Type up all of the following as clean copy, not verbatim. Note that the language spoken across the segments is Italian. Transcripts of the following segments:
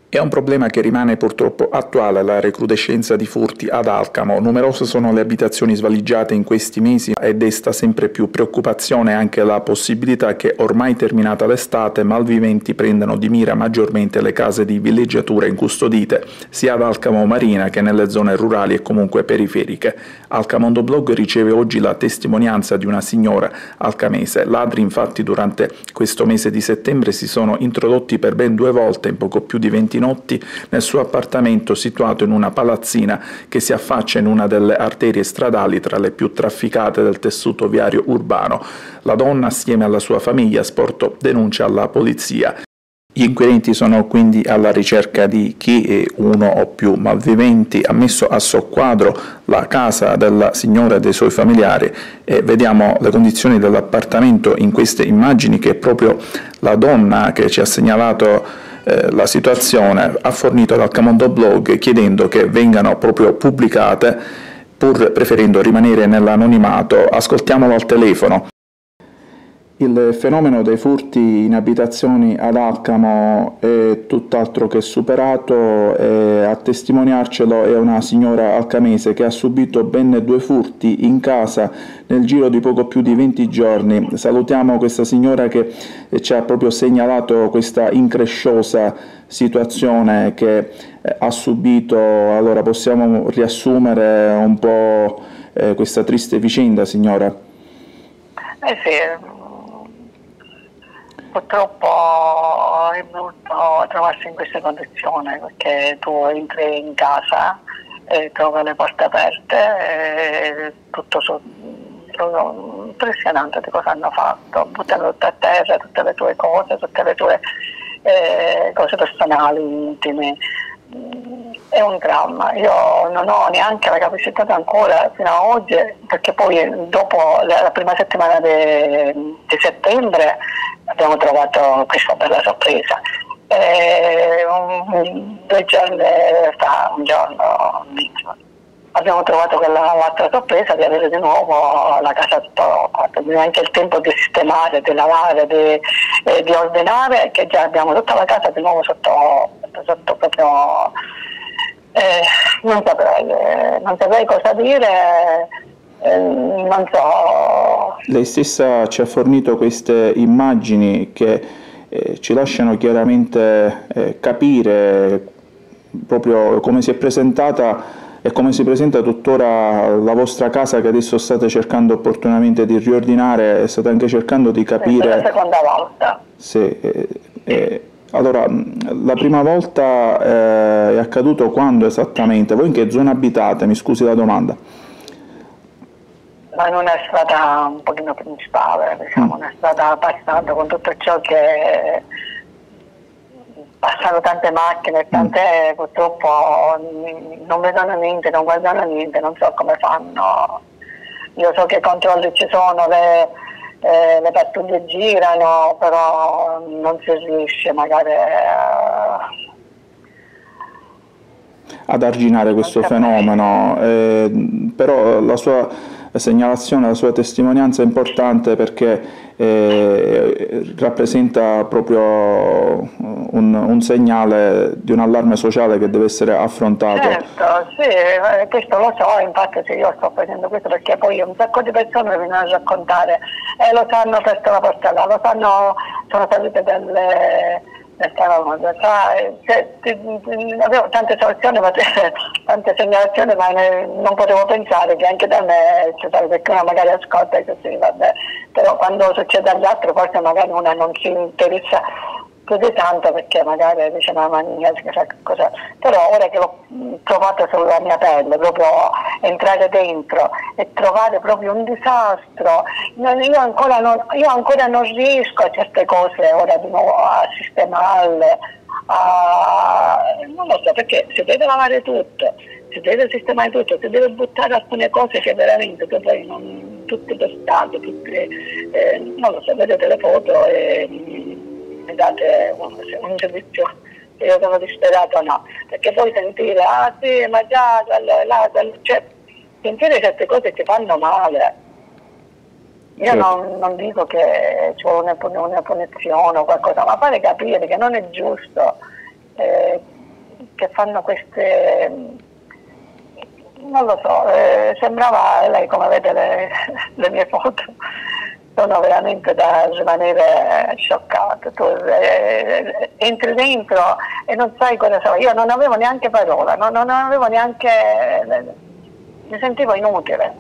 È un problema che rimane purtroppo attuale, la recrudescenza di furti ad Alcamo. Numerose sono le abitazioni svaligiate in questi mesi e desta sempre più preoccupazione anche la possibilità che, ormai terminata l'estate, malviventi prendano di mira maggiormente le case di villeggiatura incustodite, sia ad Alcamo Marina che nelle zone rurali e comunque periferiche. Alcamondo Blog riceve oggi la testimonianza di una signora alcamese. Ladri infatti durante questo mese di settembre si sono introdotti per ben 2 volte in poco più di 20 notti nel suo appartamento situato in una palazzina che si affaccia in una delle arterie stradali tra le più trafficate del tessuto viario urbano. La donna, assieme alla sua famiglia, ha sporto denuncia alla polizia. Gli inquirenti sono quindi alla ricerca di chi, uno o più malviventi, ha messo a soqquadro la casa della signora e dei suoi familiari, e vediamo le condizioni dell'appartamento in queste immagini che proprio la donna che ci ha segnalato la situazione ha fornito ad Alcamondo Blog, chiedendo che vengano proprio pubblicate, pur preferendo rimanere nell'anonimato. Ascoltiamolo al telefono. Il fenomeno dei furti in abitazioni ad Alcamo è tutt'altro che superato, e a testimoniarcelo è una signora alcamese che ha subito ben 2 furti in casa nel giro di poco più di 20 giorni. Salutiamo questa signora che ci ha proprio segnalato questa incresciosa situazione che ha subito. Allora, possiamo riassumere un po' questa triste vicenda, signora? Sì. Purtroppo è brutto trovarsi in queste condizioni, perché tu entri in casa e trovi le porte aperte e tutto impressionante di cosa hanno fatto, buttano tutto a terra, tutte le tue cose, tutte le tue cose personali, intime. È un dramma. Io non ho neanche la capacità ancora fino ad oggi, perché poi dopo la prima settimana di settembre abbiamo trovato questa bella sorpresa. 2 giorni fa, un giorno, abbiamo trovato l'altra sorpresa di avere di nuovo la casa tutto quanto, neanche il tempo di sistemare, di lavare, di ordinare, che già abbiamo tutta la casa di nuovo sotto proprio. Non saprei cosa dire, non so. Lei stessa ci ha fornito queste immagini che ci lasciano chiaramente capire proprio come si è presentata e come si presenta tuttora la vostra casa, che adesso state cercando opportunamente di riordinare, e state anche cercando di capire. È la seconda volta. Sì, allora, la prima volta è accaduto quando esattamente? Voi in che zona abitate? Mi scusi la domanda. Ma in una strada un pochino principale, diciamo, una strada passando con tutto ciò che passano tante macchine, tante purtroppo non vedono niente, non guardano niente, non so come fanno. Io so che i controlli ci sono, le pattuglie girano, però non si riesce magari ad arginare questo fenomeno, però la sua segnalazione, la sua testimonianza è importante, perché rappresenta proprio un segnale di un allarme sociale che deve essere affrontato. Certo, sì, questo lo so, infatti se io sto facendo questo perché poi un sacco di persone mi vengono a raccontare, lo sanno, aperto la porta là, lo sanno, sono salite avevo tante soluzioni, tante segnalazioni, ma non potevo pensare che anche da me ci sarebbe, perché una magari ascolta e così, vabbè, però quando succede agli altri forse magari una non si interessa più di tanto, perché magari dice mamma mia, cosa. Però ora che l'ho trovato sulla mia pelle, proprio entrare dentro e trovare proprio un disastro, io ancora non riesco a certe cose ora di nuovo a sistemarle, non lo so, perché si deve lavare tutto, si deve sistemare tutto, si deve buttare alcune cose che veramente poi non, tutte postate, tutte, non lo so, vedete le foto e mi date un giudizio che io sono disperato, no, perché poi sentire, sì, ma già, cioè, sentire certe cose ti fanno male. Io non dico che c'è una punizione o qualcosa, ma fare capire che non è giusto, che fanno queste, non lo so, sembrava, lei come vede le mie foto, sono veramente da rimanere scioccato. Tu entri dentro e non sai cosa so. Io non avevo neanche parola, non avevo neanche, mi sentivo inutile.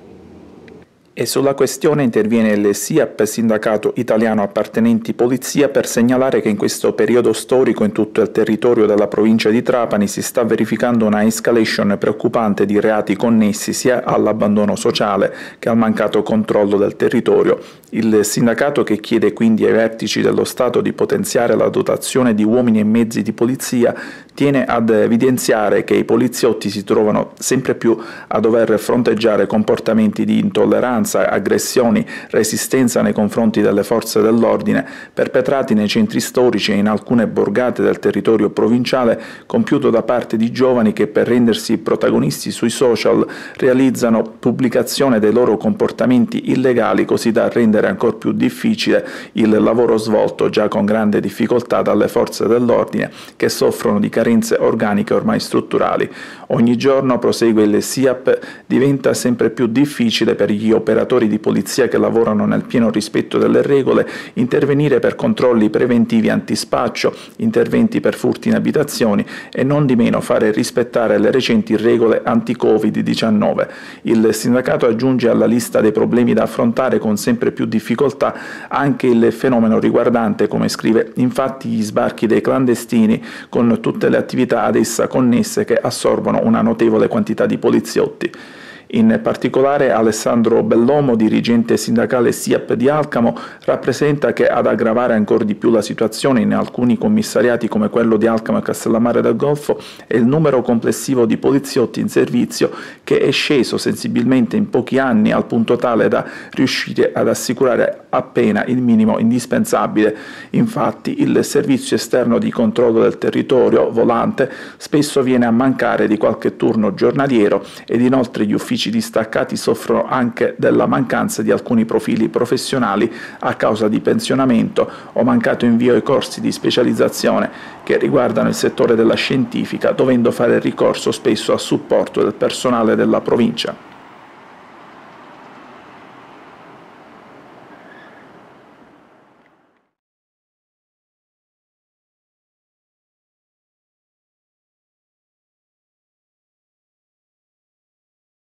E sulla questione interviene il SIAP, sindacato italiano appartenenti polizia, per segnalare che in questo periodo storico in tutto il territorio della provincia di Trapani si sta verificando una escalation preoccupante di reati connessi sia all'abbandono sociale che al mancato controllo del territorio. Il sindacato, che chiede quindi ai vertici dello Stato di potenziare la dotazione di uomini e mezzi di polizia, tiene ad evidenziare che i poliziotti si trovano sempre più a dover fronteggiare comportamenti di intolleranza, aggressioni, resistenza nei confronti delle forze dell'ordine, perpetrati nei centri storici e in alcune borgate del territorio provinciale, compiuto da parte di giovani che, per rendersi protagonisti sui social, realizzano pubblicazione dei loro comportamenti illegali, così da rendere ancor più difficile il lavoro svolto già con grande difficoltà dalle forze dell'ordine, che soffrono di carenze organiche ormai strutturali. Ogni giorno, prosegue il SIAP, diventa sempre più difficile per gli operatori di polizia che lavorano nel pieno rispetto delle regole intervenire per controlli preventivi antispaccio, interventi per furti in abitazioni e non di meno fare rispettare le recenti regole anti-Covid-19. Il sindacato aggiunge alla lista dei problemi da affrontare con sempre più difficoltà anche il fenomeno riguardante, come scrive, infatti gli sbarchi dei clandestini con tutte le attività ad essa connesse che assorbono una notevole quantità di poliziotti. In particolare Alessandro Bellomo, dirigente sindacale SIAP di Alcamo, rappresenta che ad aggravare ancora di più la situazione in alcuni commissariati come quello di Alcamo e Castellammare del Golfo è il numero complessivo di poliziotti in servizio, che è sceso sensibilmente in pochi anni al punto tale da riuscire ad assicurare appena il minimo indispensabile. Infatti il servizio esterno di controllo del territorio volante spesso viene a mancare di qualche turno giornaliero ed inoltre gli uffici distaccati soffrono anche della mancanza di alcuni profili professionali a causa di pensionamento o mancato invio ai corsi di specializzazione che riguardano il settore della scientifica, dovendo fare ricorso spesso a supporto del personale della provincia.